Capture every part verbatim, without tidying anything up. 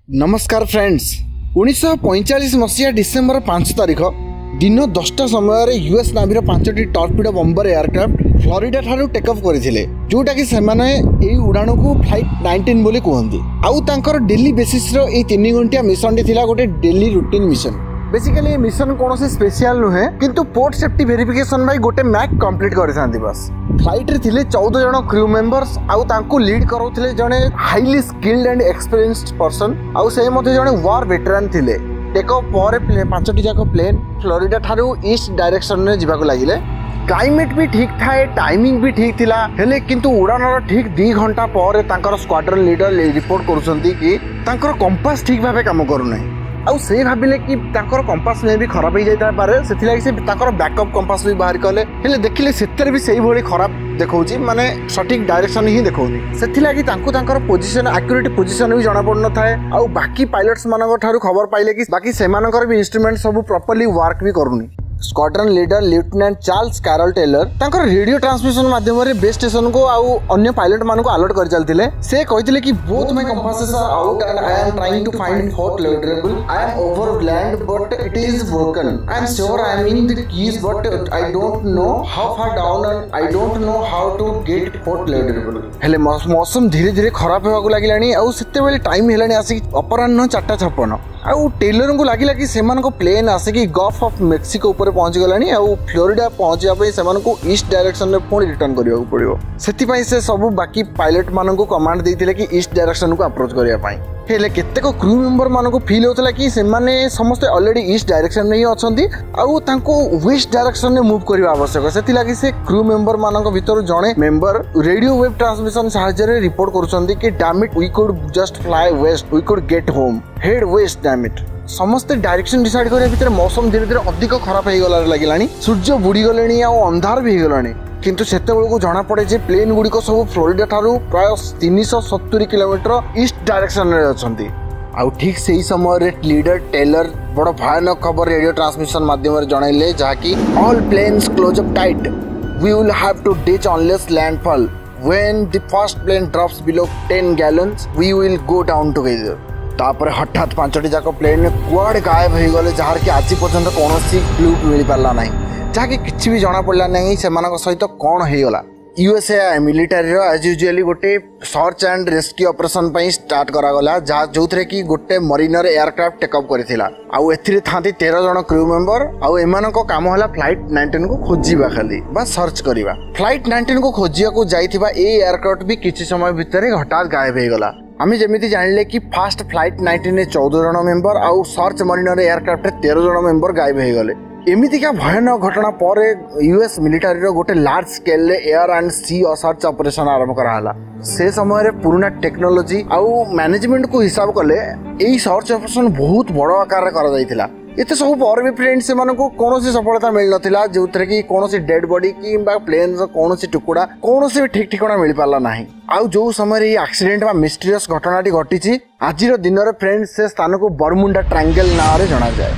नमस्कार फ्रेंड्स। उन्नीस पैंतालीस मसीहा डिसेम्बर पांच तारिख दिन दसटा समय यूएस नावीर पांचटी टॉर्पिडो बम्बर एयरक्राफ्ट फ्लोरिडा ठारू टेक ऑफ करथिले, जोटा कि सेमाने एई उड़ान को फ्लाइट नाइनटीन बोली कहंती। आउ तांकर डेली बेसिस रो ए तीन घंटिया मिशन थिला गोटे डेली रूटीन मिशन। बेसिकली ये मिशन कौन से स्पेशल नुहे, किंतु पोर्ट सेफ्टी वेरिफिकेशन भाई गोटे मैक कंप्लीट करथांती। बस फ्लाइट रे थिले चौदह जन क्रू मेंबर्स, आउ तांको लीड करौथिले जने highly skilled and experienced person, आउ से मध्ये जने वार वेटरान थिले। टेक ऑफ पर पांचटी जाक प्लेन फ्लोरिडा ठारू ईस्ट डायरेक्शन में जीवा को लागिले। क्लाइमेट भी ठीक थाए, टाइमिंग भी ठीक थिला, हेले किंतु उड़ानर ठीक दो घंटा पर तांकर स्क्वाड्रन लीडर रिपोर्ट करूछंती कि तांकर कंपास ठीक भाबे काम करू नै। आउ से भाबिले कि तांकर कंपास में भी खराब हो जाता पारे, सेथि लागि से तांकर बैकअप कंपास भी बाहर कले, हेले देखिले सेतर भी सही भली खराब देखौची, माने सटीक डायरेक्शन ही देखौनी। सेथि लागि तांको तांकर पोजीशन एक्यूरेट पोजीशन भी जणा पड़ न थाए। आउ बाकी पायलट्स मानक ठारू खबर पाइले कि बाकी सेमानकर भी इंस्ट्रूमेंट सब प्रॉपर्ली वर्क भी करूनी। Squadron leader lieutenant Charles Carroll Taylor तांकर रेडियो ट्रांसमिशन माध्यम रे बेस स्टेशन को आउ अन्य पायलट मान को अलर्ट कर चलथिले। से कहिथिले कि both my compasses are out and I am trying to find fort leverable. I am over land but it is broken. I am sure I am in the keys but I don't know how far down and I don't know how to get fort leverable. हेले मौसम धीरे धीरे खराब होगा लागलानी। आउ सेते बेले time हेलानी आसी अपराह्न चार छप्पन। आउ टेलर को लगिला कि सेमान को प्लेन आसिकी गल्फ ऑफ मेक्सिको ऊपर पहुंच गलानी। आउ फ्लोरिडा पहुंचा पे सेमान को ईस्ट डायरेक्शन में पुणी रिटर्न करिया पड़ियो। सेति पई से सब बाकी पायलट मान को कमांड देइथिले कि ईस्ट डायरेक्शन को अप्रोच करिया पई। हेले केतेको क्रू मेंबर मान को फील होतला कि सेमाने समस्त ऑलरेडी ईस्ट डायरेक्शन में ही अछंती, आउ तांको वेस्ट डायरेक्शन में मूव करबा आवश्यक। सेति लागि से क्रू मेंबर मान को भीतर जणे मेंबर रेडियो वेव ट्रांसमिशन सहायता रे रिपोर्ट करूछंती कि damn it we could just fly west, we could get home, head west damn it. समस्त डायरेक्शन डिसाइड करे भीतर मौसम धीरे धीरे अधिक खराब हो गला लागिलानी। सूर्य बुड़ी गलेनी आ अंधार भी हो गलानी, किंतु सेते बेलको जाना पड़े जे प्लेन गुडी को सब फ्लोरिडा ठारू प्राय तीन सौ सत्तर किलोमीटर ईस्ट डायरेक्शन रे अछंती। आउ ठीक सेही समय रे लीडर टेलर बड़ भयानक खबर रेडियो ट्रांसमिशन माध्यम रे जणाइले, जहाकी all planes close up tight, we will have to ditch unless landfall, when the first plane drops below ten gallons we will go down together. तापर हठात पांचटी जाक प्लेन कुआडे गायब हो गले, जार कि आज पर्यंत कौनसी क्लू मिल पारला नहीं, जहाँकि किसी भी जना पड़ला नहीं सेमानक सहित कौन हो गला। यूएसए मिलिटारी रो एज यूजुअली गोटे सर्च एंड रेस्क्यू ऑपरेशन पई स्टार्ट करा गला, जहाँ जोथरे कि गोटे मरीनर एयरक्राफ्ट टेक ऑफ करथिला। आउ एथिरे थांती तेरह जन क्रू मेंबर। आउ एमानक काम होला फ्लाइट नाइनटीन को खोजिबा, खाली बा सर्च करिबा। फ्लाइट नाइनटीन को खोजिया को जाइथिबा ए एयरक्राफ्ट भी किछि समय भितर हठात गायब हो गला। आमी जेमिति जानिले कि फास्ट फ्लाइट नाइनटीन रे चौदह जन मेंबर आउ सर्च मरीनर एयरक्राफ्ट रे तेरह जन मेंबर गायब हो गले। एमिति का भयानक घटना पर यूएस मिलिटारी रो गोटे लार्ज स्केल रे air and sea search operation आरंभ करा हला। से समय रे पुराना टेक्नोलॉजी आउ मैनेजमेंट को हिसाब कले एई सर्च ऑपरेशन बहुत बड़ आकार रे करा जाइथिला। एते सब पर भी फ्रेंड्स सेमान को कोनोसी सफलता मिल नथिला, जोथरे कि कोनोसी डेड बॉडी कि बा प्लेन रो कोनोसी टुकुड़ा कोनोसी भी ठीक ठिकाना मिल पाला नाही। आउ जो समय रे एक्सीडेंट बा मिस्टीरियस घटनाटी घटिछि, आजिर दिन रे फ्रेंड्स से स्थान को बरमुंडा ट्रायंगल नाम रे जणा जाय।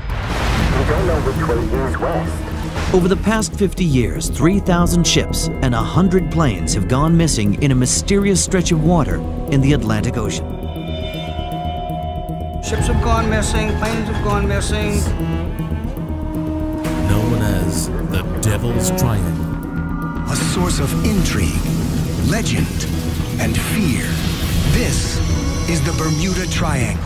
Over the past fifty years, three thousand ships and one hundred planes have gone missing in a mysterious stretch of water in the Atlantic Ocean. Ships have gone missing, planes have gone missing. Known as the Devil's Triangle. A source of intrigue, legend, and fear. This is the Bermuda Triangle.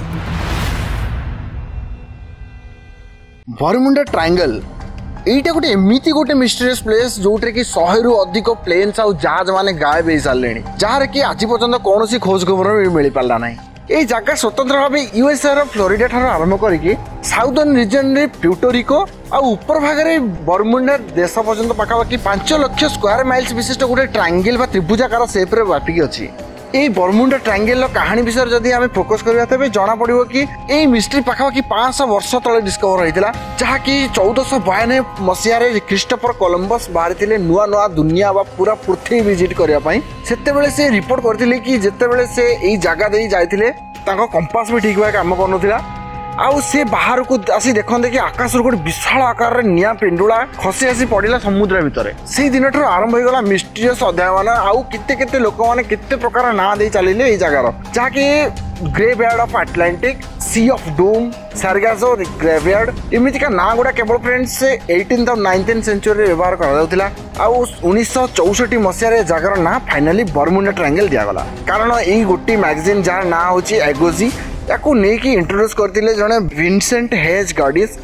Bermuda Triangle एटा गोटे एमिति गोटे mysterious place, Jote कि सौ रु अधिक planes आउ जहाज माने गायब हो सारे, जार कि आज पर्यंत कौन खोज खबर भी मिल पाला नहीं। ये जगह स्वतंत्र भाव यूएसए रो फ्लोरिडा ठार आरंभ करके साउदर्न रीजन रे प्यूटोरिको आ ऊपर भाग में बरमुंडा देश पर्यंत पाखापाखि पांच लक्ष स्क्वायर माइल्स विशिष्ट गोटे ट्रायंगल बा त्रिभुजाकार शेप रे व्यापिक अछि। ए बरमुंडा ट्रायंगल कहानी विषय जदि आम फोकस करबा तबे जना पड़िबो कि ए मिस्ट्री पाखापाखि पाँच सौ वर्ष तले डिस्कवर होइतिला, जहा कि चौदह सौ बयानवे मसीहा रे क्रिस्टोफर कोलंबस बाहरिथिले नुआ नुआ दुनिया बा पूरा पृथ्वी विजिट करिया पई। सेते बेले से रिपोर्ट करथिले कि जेते बेले से एई जगह देई जाइथिले ताको कंपास भी ठीक भाबे काम करनथिला। आउ से बाहर को आसी देखते कि आकाश गोटे विशाल आकार निया पेंडुला खसी आसी पड़ा समुद्र भितर से दिन ठूँ आरंभ होगा मिस्टीरियस अध्याय मान आउ केते केते लोक मैंने केते प्रकार ना दे चलिए ये जगार जहाँकि graveyard of Atlantic, sea of doom, Sargasso graveyard एमितिका ना गुड़ा केवल फ्रेंड्स एटीन्थ और नाइनटीन्थ सेंचुरी व्यवहार करा उन्नीस चौसठ मसीह जगार ना फाइनाली बर्मुडा ट्रायंगल दिगला कारण यही गोटे मैगजीन जार ना हूँ एगोजी या इंट्रोड्यूस करते जड़े विंसेंट हेज गॉडिस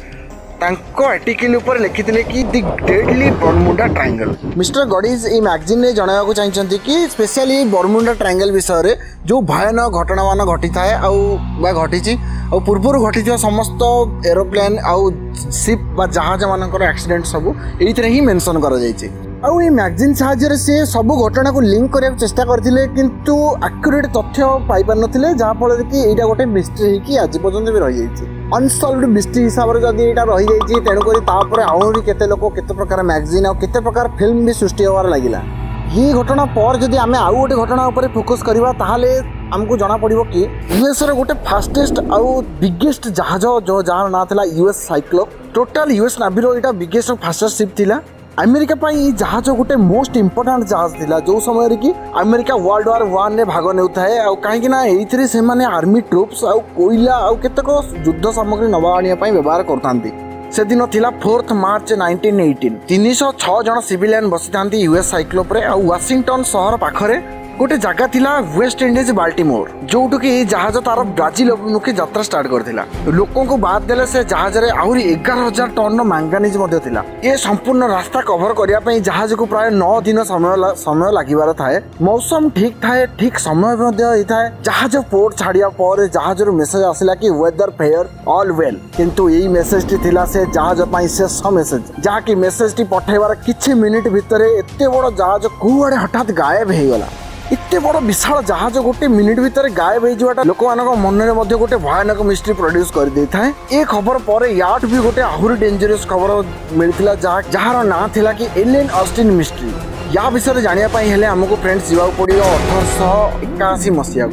आर्टिकल ऊपर लिखिते कि the deadly Bermuda Triangle. Mister Gaddis ये मैगजीन में जनवाक चाहते कि स्पेशली बर्मुडा ट्रायंगल विषय जो भयानक घटना मान घटी थाए घटी पूर्व घटी समस्त एरोप्लेन आउ शिप बा जहाज मान एक्सीडेंट सब ये ही मेंशन कर आउ ये मैगजीन साहाय्य से सब घटना को लिंक करने चेष्टा करते किंतु एक्यूरेट तथ्य पाई पार नथिले जहाँफल कि यहाँ गोटे मिस्ट्री कि आज पर्यंत भी रही जाइए अनसल्वड मिस्ट्री हिसाब से जब यहाँ रही जाइए तेणुक आहरी केते लोक केते प्रकार मैगजीन और केते प्रकार फिल्म भी सृष्टि होवार लगिला। ये घटना पर जदि आम आउ गोटे घटना उपर फोकस करवा ताहले आमको जना पड़ो कि यूएस रे गोटे फास्टेस्ट आउ बिगेस्ट जहाज जो जार ना था यूएस साइक्लोप टोटाल यूएस नाभिर यहाँ बिगेस्ट और फास्टेस्ट शिप थिला। अमेरिका पाई जहाज गोटे मोस्ट इंपोर्टाट जहाज थिला जो समय कि अमेरिका वर्ल्ड वार वन रे भाग नेउथाए आ कहीं ना एइथरे से माने आर्मी ट्रूप्स आ कोयला आ केतक युद्ध सामग्री नवा आनिया पाई व्यवहार करथांती। से दिन थिला फोर्थ मार्च नाइनटीन एटीन तीन सौ छह जन सिविलियन बसी थांती यूएस साइक्लोप रे आ वाशिंगटन शहर पाखरे गोटे जगह थिला वेस्ट इंडीज बाल्टीमोर जोटू कि जहाज तार ब्राजिल अभिमुखे यात्रा स्टार्ट करथिला। लोकों को बाद देले से जहाज रे आहुरी एगार हजार टन मैंगानीज मध्य थिला। ये संपूर्ण रास्ता कवर करिया पई जहाज को प्राय नौ दिन समय समय लागिबार थाए। मौसम ठीक थाए ठीक समय मध्य होई थाए। जहाज पोर्ट छाड़िया पर जहाज रो मेसेज आसिला कि वेदर फेयर ऑल वेल किंतु यही मेसेज टी थिला से जहाज पई शेष मेसेज जहा कि मेसेज टी पठेबार किछि मिनिट भितरे एते बड़ जहाज कुआडे हठात गायब हे गला। इतने बड़ विशाल जहाज गोटे मिनिट भितर गायब होता लोक मान मन में गोटे भयानक मिस्ट्री प्रोड्यूस कर दे था। ए खबर पर याट भी गोटे आहुरी डेंजरस खबर मिलता जार ना थिला कि एलियन ऑस्टिन मिस्ट्री। या विषय जानिया पाई हेले हमको फ्रेंड्स जीवा पड़ो अठरश एकाशी मसीहा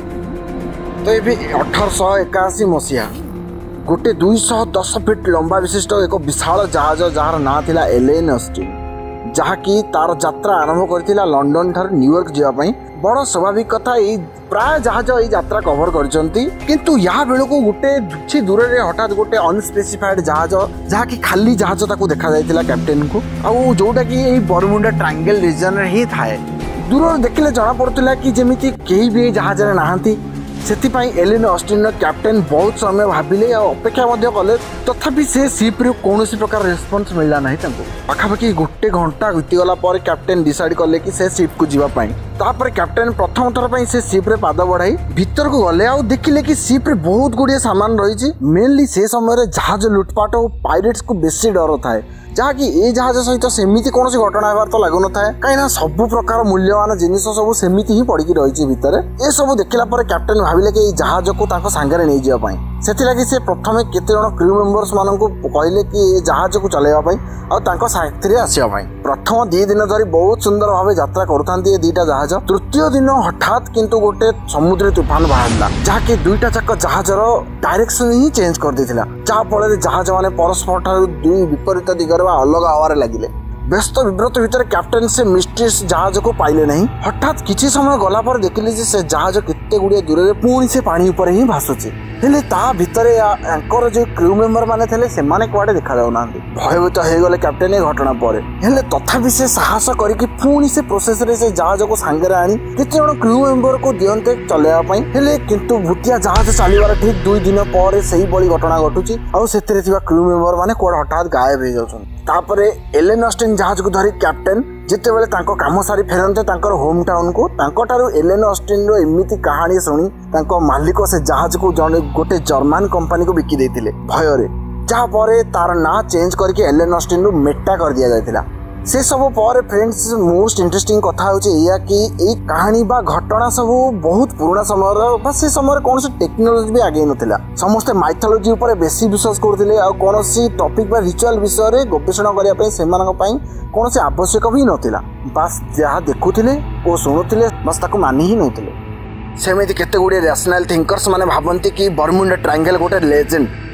तो ये अठरश एकाशी मसीहा गोटे दुईश दस फिट लंबा विशिष्ट एक विशाल जहाज जार ना थिला एलियन ऑस्टिन जहाँकि तार यात्रा आरंभ करथिला लंडन ठार न्यूयॉर्क जावाई। बड़ स्वाभाविक कथा ये प्राय जहाज ये यात्रा कवर करचंती किंतु यहाँ बेल को गोटे କିଛି दूर हठात गोटे अनस्पेसिफाइड जहाज जहाँ कि खाली जहाज ताको देखा जाइतिला कैप्टेन को आउ जोटा कि ये बर्मुडा ट्रायंगल रीजन रे ही थाए। दूर देखिले जना पड़ुतिला कि जेमिति केही भी जहाज रे नाहंती सेतिपाई एलियन ऑस्टिन कैप्टेन बहुत समय भाविले और अपेक्षा कले तथापि से शिप रे कौनसी प्रकार रेस्पॉन्स मिलला नहीं तांको पाखापाखि गोटे घंटा बीतीगला पर कैप्टेन डिसाइड कले कि से शिप को जीवा पाई। तापर कैप्टेन प्रथम थर पर से शिप रे पाद बढ़ाई भीतर को गले आ देखिले कि शिप रे बहुत गुड़िया सामान रही। मेनली से समय जहाज लुटपाट और पायरेट्स को बेसी डर थाए जहाँकि ये जहाज सहित सेमती कौन घटना होबार तो लगुन थाए कहीं सब प्रकार मूल्यवान जिनिस सब सेमती ही पड़ी रही भितर। ये सब देखला पर कैप्टेन भाविले कि जहाज को ताको सांगरे नहीं जावा से से प्रथम केते जन क्रू मेंबर्स मान को कहले कि ये जहाज को चलाइबा और साथी आसवा प्रथम दी दिन धरी बहुत सुंदर भाव यात्रा करुथांती दीटा जहाज। तृतीय दिन हठात किंतु गोटे समुद्री तूफान बाहरला जहाँकि दुईटा जाक जहाज डायरेक्शन ही चेंज कर देथिला जहाँफल जहाज मैंने परस्पर ठारू दुई विपरीत दिगरे अलग हवार लगिले। व्यस्त विव्रत भितर कैप्टेन से मिस्ट्रियस जहाज को पाइले नहीं। हठात किछि समय गला पर देखिले से जहाज केते गुड़िया दूर रे पुणी से पानी ऊपर ही भासुचे हेले ता भितरे एंकर जो क्रू मेंबर माने थेले से माने कुआडे देखा जाउ नांदी। भयभीत हे गले कैप्टेन ए घटना पर हेले तथापि से साहस करके पुणी से प्रोसेस रे से जहाज को सांगरे आनी केते जण क्रू मेंबर को दियंते चलेवा पई हेले किंतु भूतिया जहाज चलीबार ठीक दुई दिन पर सही बड़ी घटना घटुची और सेतरे थिबा क्रू मेंबर माने कुआडे हठात गायब हे जाउछन। तापरे एलियन ऑस्टिन जहाज को धरी कैप्टेन जिते बेले तांको काम सारी फेरंते तांकर होम टाउन को तांको ठारू एलियन ऑस्टिन रो एमिति कहानी सुनी तांको मालिक से जहाज को जने गोटे जर्मन कंपनी को बिकी देथिले भय रे जहाँ पर तार ना चेंज करके एलियन ऑस्टिन रो मेटा कर दिया जायतिला। से सब पर फ्रेंड्स मोस्ट इंटरेस्टिंग कथा होची एया कि ए कहानी बा घटना सब बहुत पुराना समय बा से समय कौन से टेक्नोलॉजी भी आगे नथिला समस्त माइथोलॉजी ऊपर बेसी विश्वास करथिले आ कौन सी टॉपिक बा रिचुअल विषय रे गवेषणा करिया पई सेमानक पई कौन से आवश्यक भी नथिला बस जहाँ देखुथिले ओ सुनुथिले बस ताको मानि ही नथिले। सेमिति केते गुडे रैशनल थिंकर्स माने भाबंती कि बर्मुडा ट्रायंगल गोटे लेजेंड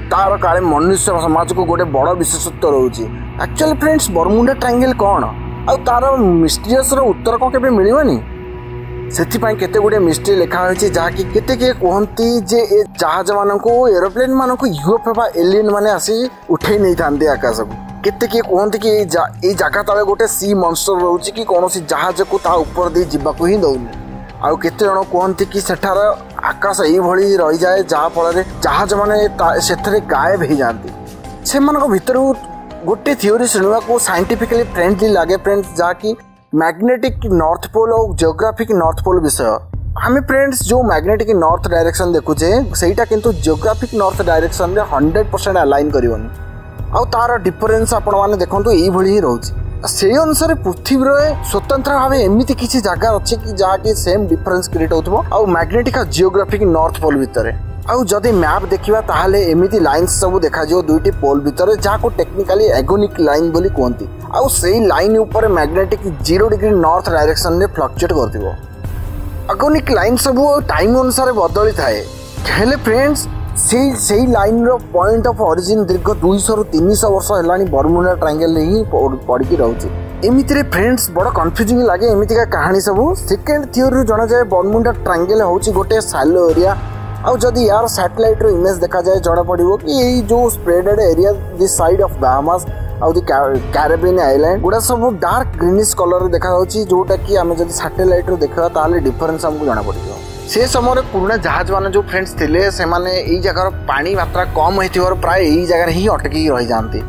तार काले मनुष्य समाज को गोटे बड़ विशेषत्व रोचे। एक्चुअली फ्रेंड्स बरमुंडा ट्रायंगल कौन आ तार मिस्टीरियस उत्तर कौन के मिलवानी से केते गुड़े मिस्ट्री लिखा होती जहाँकि केते किए कहती जे ए जहाज मान को एरोप्लेन मान को यूएफओ बा एलियन माने आसी उठे नहीं था आकाश को केते किए कहती कि ये जगह तले गोटे सी मॉन्स्टर रोचे कि कौन जहाज को ता ऊपर दे जीवाक ही दौनी आउ केते जन कहती कि सेठार आकाश यही रही जाए जहाँफल जहाज मैंने से गायब हो जाती से भितर गोटे थियोरी शुणा को साइंटिफिकली फ्रेंडली लगे फ्रेंड्स जहाँकि मैग्नेटिक नॉर्थ पोल और जियोग्राफिक नॉर्थ पोल विषय आम फ्रेंड्स जो मैग्नेटिक नॉर्थ डायरेक्शन देखुचे सेटा किंतु जियोग्राफिक नॉर्थ डायरेक्शन रे हंड्रेड परसेंट अलाइन करबनी आ तार डिफरेंस आपण माने देखंतु एई भली ही रहउची से अनुसार पृथ्वी रे स्वतंत्र भाव एमिति किछि जगह अछि कि जहाँ कि सेम डिफरेंस क्रिएट होतबो आ मैग्नेटिक जियोग्राफिक नॉर्थ पोल भितर आउ जदि मैप देखिबा ताहाले एमिति लाइन्स सब देखा जो दुईटी पोल भितर जहाँ को टेक्निकली एगोनिक लाइन बोली कहती आउ सेई लाइन ऊपर magnetic zero degree north direction में फ्लक्चुएट करथिबो एगोनिक लाइन सब टाइम अनुसार बदली थाए हेले फ्रेंड्स से सेई लाइन रो पॉइंट ऑफ ओरिजिन दीर्घ दो सौ रु तीन सौ वर्ष हेलानी बरमुडा ट्रायंगल ही पड़की रहउची एमितिरे फ्रेंड्स बड़ कंफ्यूजिंग लागे एमितिका कहानी सब सेकेंड थ्योरी जना जाए बरमुडा ट्रायंगल होची गोटे सैलो एरिया आउ जदि यार सैटेलाइट रो इमेज देखा जाए जना पड़िबो कि यही जो spreaded area this side of Bahamas आउ दी कैरेबियन आइलैंड गुड़ा सब डार्क ग्रीनिश कलर देखा जाउची जोटा कि आमे जदि सैटेलाइट रो देखा ताले डिफरेंस हमको जाना पड़िबो से समय पुराना जहाज मान जो फ्रेंड्स थिले से माने एई जगह पानी मात्रा कम होइथिवर प्राय एई जगह ही अटकी रही जांती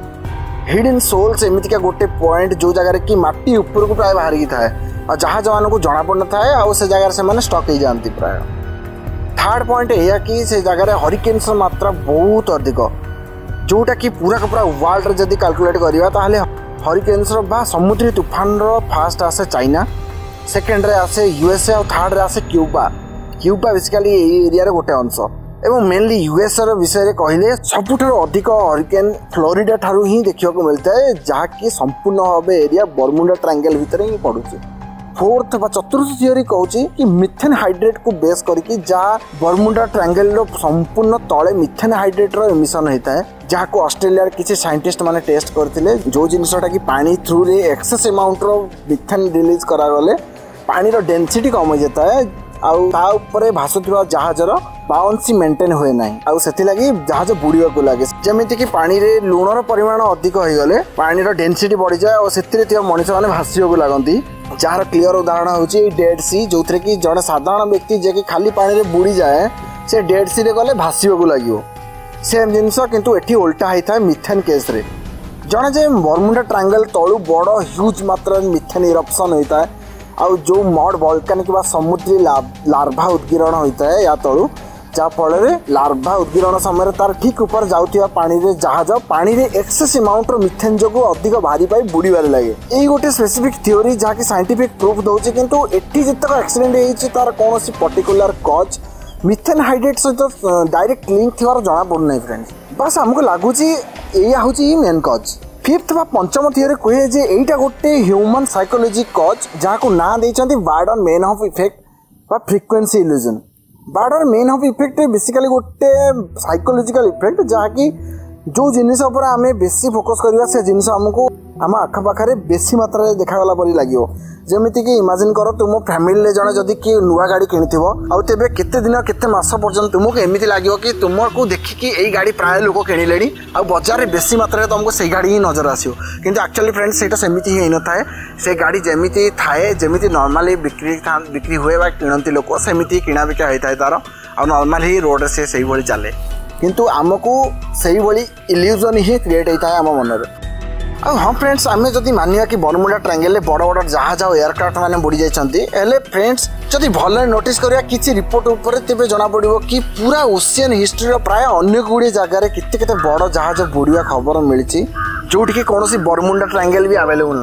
हिडन सोल्स एमितिका गोटे पॉइंट जो जगह कि माटी ऊपर को प्राय बाहर की थाए और जहाज मान को जाना पड़ न थाए आ से जगह से माने स्टक हो जांती प्राय थर्ड पॉइंट एया कि से जगह हरिकेन्स मात्रा बहुत अधिक जोटा कि पूरा का पूरा वर्ल्ड जदि कैलकुलेट करिया ताहले हरिकेन्स बा समुद्री तूफान रो फास्ट आसे चाइना सेकेंड रे आसे यूएसए और थर्ड रे आसे क्यूबा क्यूबा बेसिकली एई एरिया रे गोटे अंश एवं मेनली यूएसए रो विषय रे कहिले सबुठारो अधिक हरिकेन फ्लोरिडा ठारू ही देखियो को मिलता है जहाँ कि संपूर्ण भावे एरिया बरमुडा ट्रायंगल भितर ही पड़ुची फोर्थ बा चतुर्थ थियोरी कहूची कि मिथेन हाइड्रेट को बेस करके जहाँ बरमुडा ट्रायंगल रो संपूर्ण तले मिथेन हाइड्रेट रो एमिशन होता है जहाँ को ऑस्ट्रेलिया किसी साइंटिस्ट माने टेस्ट करथिले जो जिनसटा कि पानी थ्रू रे एक्सेस अमाउंट रो मिथेन रिलीज करा गले पानी रो डेंसिटी कम हो जाता है आउ ता ऊपर भासुଥିବା जहाजर बाउंसी मेंटेन हुए नाही आउ सेति लागि जहाज बुड़िया को लागे जेमिति कि पानी रे लूणर परिमाण अधिक होई गले पानी रो डेंसिटी बढ़ी जाए और सेतिरे थिया मनुष्य माने भासियो को लागंती जार क्लियर उदाहरण होची डेड सी जोथरे कि जड़े साधारण व्यक्ति जे कि खाली पानी रे बुड़ी जाए से डेड सी रे गले भासियो को लागियो सेम जिनस किंतु एठी उल्टा होता है मिथेन केस रे जड़े जे बरमुडा ट्रायंगल तळु बड़ ह्यूज मात्रा मिथेन इरप्शन होता है आउ जो मड वोल्केनिक बा समुद्री लार्भा उद्गीरण होता है या तळु जा फल लार्भा उद्गीरण समय तार ठीक ऊपर जाउथिया पानी रे जहाज पानी रे एक्सेस अमाउंट रो मिथेन जो अधिक भारी पाई बुड़ीबार लगे यही गोटे स्पेसिफिक थियोरी जहाँ की साइंटिफिक प्रूफ दौचे किंतु एठी जितक एक्सीडेंट होइछि तार कोनोसी पर्टिकुलर कॉज मिथेन हाइड्रेट सहित डायरेक्ट लिंक थिवार जना पड़ना फ्रेंड्स बस हमको लगुची एया होची मेन कॉज फिफ्थ बा पंचम थियोरी कहे जे एटा गोटे ह्यूमन साइकोलॉजी कॉज जहाँ को ना देइछंती बार्डन मेन ऑफ इफेक्ट बा frequency illusion Baader Meinhof effect basically गोटे साइकोलॉजिकल इफेक्ट जहाँ की जो जिनिस ऊपर आमे बेसी फोकस करबा से जिनिस हमको आम आख पाखे बेसी मात्रा देखागला परि लागियो जेमिति कि इमेजिन करो तुम फैमिली ले जने जदि कि नुआ गाड़ी किनिथिबो आउ तेबे केते दिन केते मास पर्यंत तुमको एमिति लागियो कि तुमको देखि कि एई गाड़ी प्राय लोक किनिलेनी आ बाजार रे बेसी मात्रा रे तुमको सेई गाड़ी ही नजर आसियो किंतु एक्चुअली फ्रेंड्स सेटा सेमिति ही न थाए से गाड़ी जेमिति थाए जेमिति नॉर्मली बिक्री बिक्री हुए बा किनंती लोक सेमिति किना बिका होई थाए तार आ नॉर्मली ही रोड से सेई भली चले किंतु आमको सेई भली इल्यूजन ही क्रिएट होता है आम मन रे हाँ फ्रेंड्स आम जदि मानिया कि बरमुडा ट्रायंगल बड़ बड़ जहाज और एयरक्राफ्ट मैंने बुड़ी जाइए फ्रेंड्स जदि भल नोटिस करिया किछि रिपोर्ट ऊपर तेबे जना पड़िबो कि पूरा ओशियन हिस्ट्री रो प्राय अन्य गुड़े जगार केते केते बड़ जहाज बुड़िया खबर मिली जोटि कि कौन बरमुडा ट्रायंगल भी अवेलेबल ना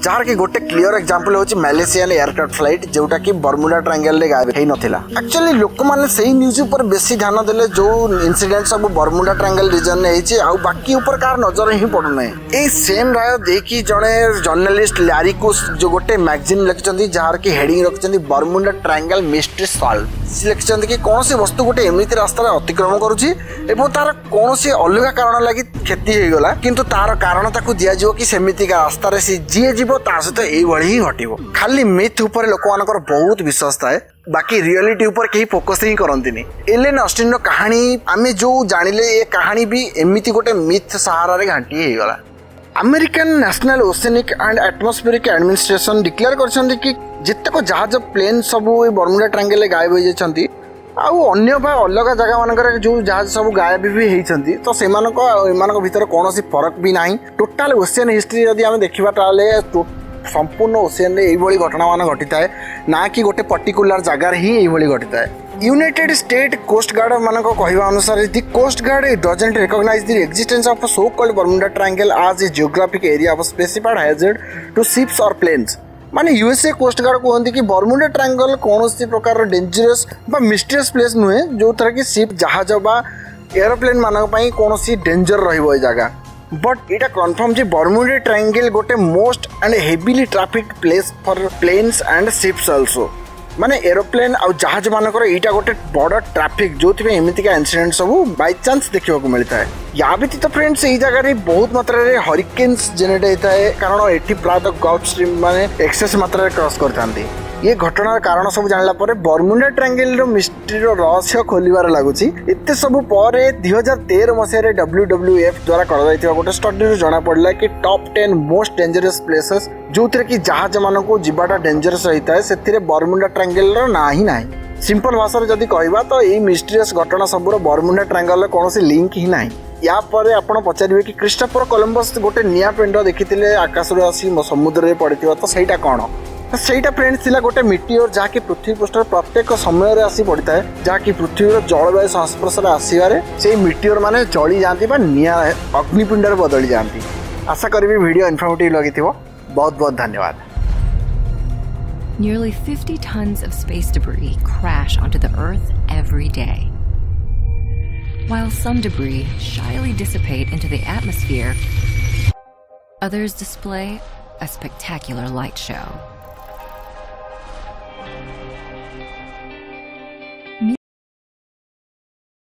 जार कि गोटे क्लियर एग्जांपल होची मलेशियन एयरक्राफ्ट फ्लाइट जोटा कि बर्मुडा ट्रायंगल रे गायब हेई नथिला। एक्चुअली लोक माने सेही न्यूज ऊपर बेसी ध्यान देले जो इंसिडेंट सब बर्मुडा ट्रायंगल रीजन ने हेची आ बाकी ऊपर कार नजर ही पडु नै। ए सेम राय देखि जणे जर्नलिस्ट लैरिकुस जो गोटे मैगजीन लिखचंदी जार कि हेडिंग रखचंदी बर्मुडा ट्रायंगल मिस्ट्री सॉल्व लिखचंदी कि कौन सी वस्तु गोटे एमिति रास्ता अतिक्रमण करूची एवं तार कौन सी अलग कारण लगी क्षति हो गला किंतु तार कारण ताकू दिया जिवो कि सेमिति का रास्ता रे सी जिए जीवो ता सहित एई भଳି ही घटिबो। खाली मिथ ऊपर लोक मानकर बहुत विश्वास थाए बाकी रियलिटी ऊपर कहीं फोकस ही करंतिनी। एलेन ऑस्टिन रो कहानी आमे जो जानिले ए कहानी भी एमिति गोटे मिथ सहारा रे घांटी हे गला। American National Oceanic and Atmospheric Administration declare करछन्ती कि जितको जहाज प्लेन सब बर्मुडा ट्रायंगल रे गायब हो जाछन्ती आउ अन्य बा अलग जगह मानकर जो जहाज सब गायब भी होती तो से भर कौन फरक भी ना। टोटाल ओशियन हिस्ट्री जब आम देखा ताले संपूर्ण ओशियन ये घटना मान घटी थाए ना कि गोटे पर्टिकुलर जगार ही ये घटी थाए। यूनाइटेड स्टेट कोस्ट गार्ड मान कहवा अनुसार the coast guard doesn't recognize the existence of so called Bermuda Triangle as a geographic area of specified hazard to ships और प्लेन्स। माने यूएसए कोस्ट गार्ड कहते कि बर्मुडा ट्रायंगल कौन सी प्रकार dangerous बा मिस्टीरियस प्लेस नुहे जो तरह की शिप जहाज बा एरोप्लेन मान कौन सी डेंजर रही जगह बट इटा कन्फर्म जे बर्मुडा ट्रायंगल गोटे most and heavily traffic place for planes and ships also. माने एरोप्लेन आ जहाज मानकर एटा गोटे बड़ ट्रैफिक जो एमतीका इनसीडेंट सब बाय चांस देखा मिलता है। या व्यतीत फ्रेंड्स यही जगह बहुत मात्रा रे हरिकेन्स जनरेट होता है कारण एटी प्रायतः गल्फ स्ट्रीम माने एक्सेस मात्रा रे क्रॉस करथांती। ये घटनार कारण सब जानला परे बर्मुडा ट्रायंगल रो मिस्ट्री रो रहस्य खोलिबार लागुची। एते सब परे दो हज़ार तेरह मसिया रे डब्ल्यू डब्ल्यू एफ द्वारा कर जायतिबा गोटे स्टडी रो जाना पड़ला कि top ten most dangerous places जो थरे कि जहाज मानको जिबाटा डेंजरस रहिता है सेथिरे बर्मुडा ट्रायंगल रो ना ही नाही। सिंपल भाषा रे जदी कहबा तो एई मिस्टीरियस घटना सब रो बर्मुडा ट्रायंगल रे कोनोसी लिंक ही नाही। या पर आपण पचारिबे कि क्रिस्टोफर कोलंबस गोटे निया पिंड देखिथिले आकाश रो आसी समुद्र रे पड़िथिबा तो सेटा कोन सेटा फ्रेंड्स थिला गोटे मिटियोर जहाँकि पृथ्वी पृष्ठ प्रत्येक समय आसी पड़ता है जहाँकि पृथ्वीर जलवायु संस्पर्श आसवे से मिटियोर माने जली जाती निया अग्निपिंड बदली जाती। आशा करी वीडियो इनफॉर्मेटिव लगी बहुत बहुत धन्यवाद। Nearly fifty tons of space debris crash onto the Earth every day. While some debris shyly dissipate into the atmosphere, others display a spectacular light show.